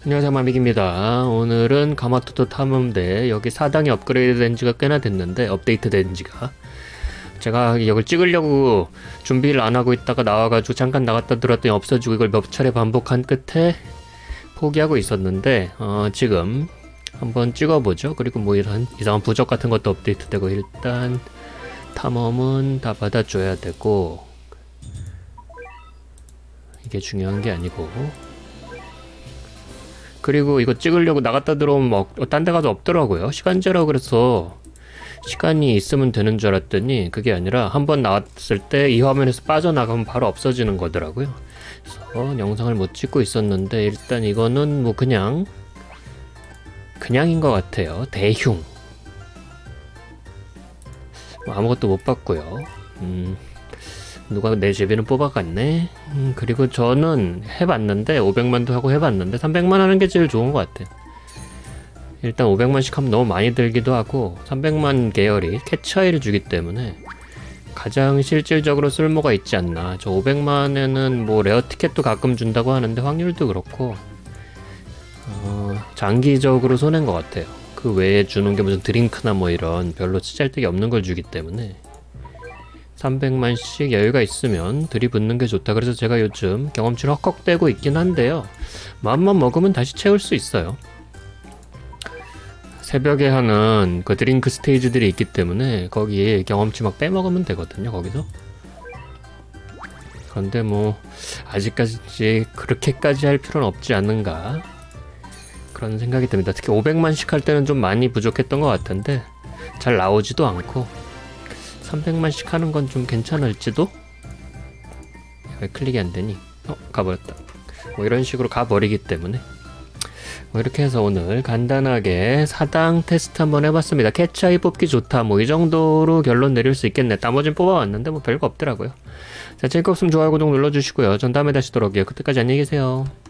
안녕하세요, 마믹입니다. 오늘은 가마토토 탐험대 여기 4당이 업그레이드 된 지가 꽤나 됐는데, 업데이트 된 지가. 제가 이걸 찍으려고 준비를 안 하고 있다가 나와가지고 잠깐 나갔다 들어왔더니 없어지고 이걸 몇 차례 반복한 끝에 포기하고 있었는데, 지금 한번 찍어보죠. 그리고 뭐 이런 이상한 부적 같은 것도 업데이트 되고, 일단 탐험은 다 받아줘야 되고, 이게 중요한 게 아니고, 그리고 이거 찍으려고 나갔다 들어오면 막 딴 데 가서 없더라고요. 시간제라고 그래서 시간이 있으면 되는 줄 알았더니 그게 아니라 한번 나왔을 때 이 화면에서 빠져나가면 바로 없어지는 거더라고요. 그래서 영상을 못 찍고 있었는데, 일단 이거는 뭐 그냥인 것 같아요. 대흉. 뭐 아무것도 못 봤고요. 누가 내 제비는 뽑아갔네. 그리고 저는 해봤는데 500만도 하고 해봤는데 300만 하는 게 제일 좋은 것 같아요. 일단 500만씩 하면 너무 많이 들기도 하고, 300만 계열이 캣차이를 주기 때문에 가장 실질적으로 쓸모가 있지 않나. 저 500만에는 뭐 레어 티켓도 가끔 준다고 하는데 확률도 그렇고 장기적으로 손해인 것 같아요. 그 외에 주는 게 무슨 드링크나 뭐 이런 별로 쓰잘데기 없는 걸 주기 때문에 300만씩 여유가 있으면 들이붓는 게 좋다. 그래서 제가 요즘 경험치를 헉헉대고 있긴 한데요, 마음만 먹으면 다시 채울 수 있어요. 새벽에 하는 그 드링크 스테이지들이 있기 때문에 거기에 경험치 막 빼먹으면 되거든요, 거기서. 그런데 뭐 아직까지 그렇게까지 할 필요는 없지 않는가, 그런 생각이 듭니다. 특히 500만씩 할 때는 좀 많이 부족했던 것 같은데 잘 나오지도 않고, 300만씩 하는 건 좀 괜찮을지도? 왜 클릭이 안 되니? 가버렸다. 뭐 이런 식으로 가버리기 때문에. 뭐 이렇게 해서 오늘 간단하게 4당 테스트 한번 해봤습니다. 캣차이 뽑기 좋다, 뭐 이 정도로 결론 내릴 수 있겠네. 나머진 뽑아왔는데 뭐 별거 없더라고요. 자, 재밌었으면 좋아요, 구독 눌러주시고요. 전 다음에 다시 돌아올게요. 그때까지 안녕히 계세요.